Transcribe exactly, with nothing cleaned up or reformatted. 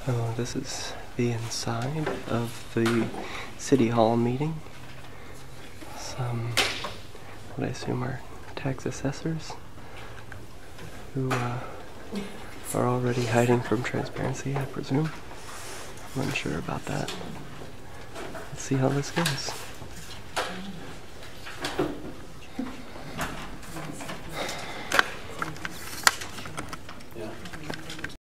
Oh, this is the inside of the City Hall meeting. Some, what I assume are tax assessors who uh, are already hiding from transparency, I presume. I'm unsure about that. Let's see how this goes.